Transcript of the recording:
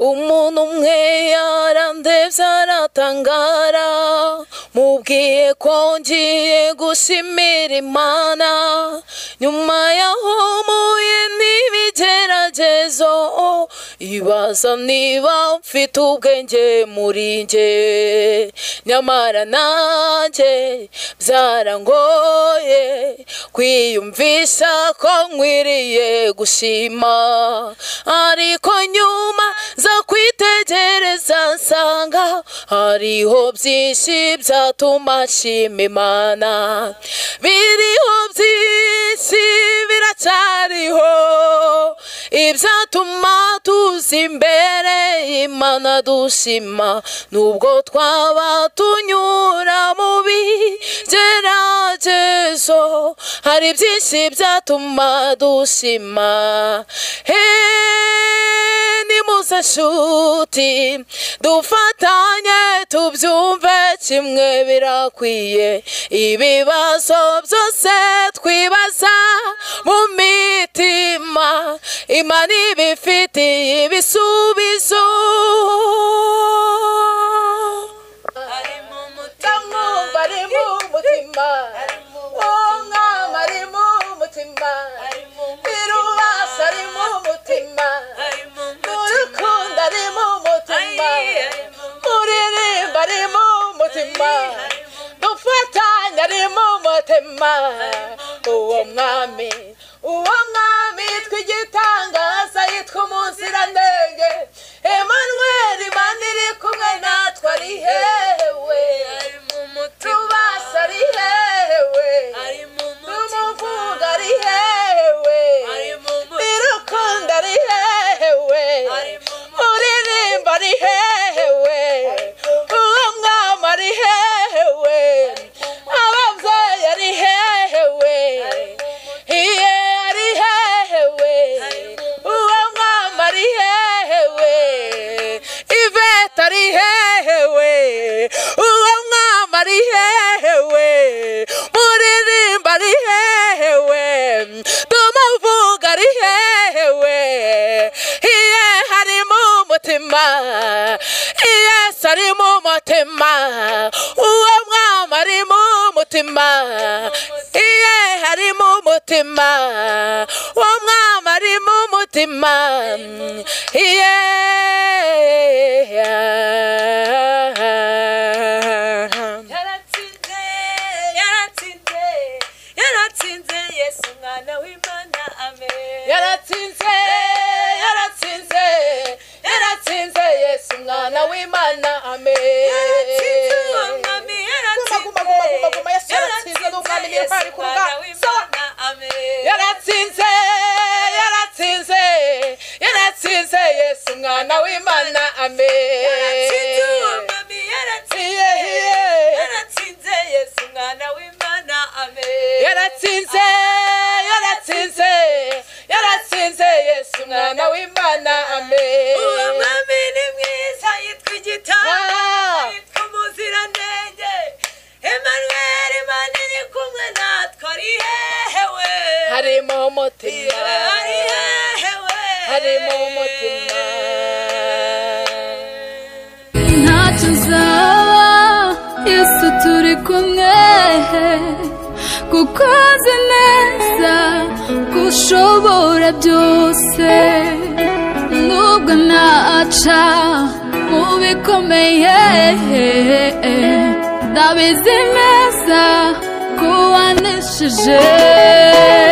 umuntu umwe yarandevye aratangara mubwiye ko ngiye gushimira Imana nyuma yaho muye n'ibigeragezo ibaza niba mfite ubwenge muri nge nyamara nanjye byarangoye kwiyumvisha ko nkwiriye gushima ariko nyuma za kwitegereza nsanga hariho byinshi byatuma nshima Imana biriho byinshi biracyariho ibyatuma tuza imbere Imana dushima nubwo twaba tunyura mu bigeragezo hari byinshi byatuma dushima nimuze nshuti dufatanye tubyumve kimwe birakwiye ibibazo byose twibaza mu mitima Imana ibifitiye ibisubizo ari mu mutima umwami ari mu mutima irubasa ari mu mutima urukundo ari mu mutima uririmba ari mu mutima dufatanya ari mu mutima uwo mwami twigitangaza yitwa umuziranenge Emmanuel Imana iri kumwe natwe ari hewe tubasa ari hewe tumuvuga ari hewe irukundo ari hewe uririmba ari hewe uwo mwami ari hewe ababyeyi ari hewe iye ari hewe uwo mwami ari hewe Yvette ari hewe uwo mwami ari hewe muririmba ari hewe tumuvuga ari hewe iye hari mu mutima Yesu ari mu mutima uwo mwami ari mu mutima iye hari mu mutima uwo mwami ari mu mutima iye yaratsinze Yesu mwana w'Imana amen yaratsinze Yesu mwana w'Imana amen yaratsinze umwami yaratsinze n'umwami n'intwari ku rugamba yaratsinze Yesu mwana w'Imana amen yaratsinze umwami yaratsinze Yesu mwana w'Imana amen yaratsinze Yesu mwana w'Imana amen uwo mwami ni mwiza yitwa igitabo yitwa umuziranenge Emmanuel Imana iri kumwe natwe ari hewe hari mu mutima hari mu mutima ntacyo uzaba Yesu turi kumwe kuko azi neza ko ushobora byose nubwo naca mu bikomeye ndabizi neza ko wanesheje